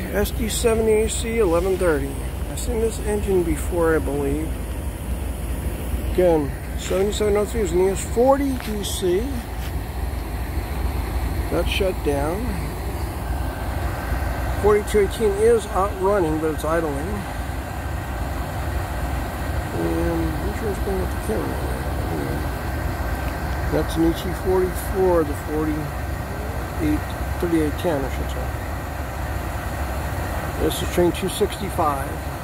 SD70AC 1130. I've seen this engine before, I believe. Again, 7703 is an ES40 DC. That's shut down. 4218 is out running, but it's idling. And I'm sure it's going with the camera. Anyway, that's an ET44, the 3810, I should say. This is train 265.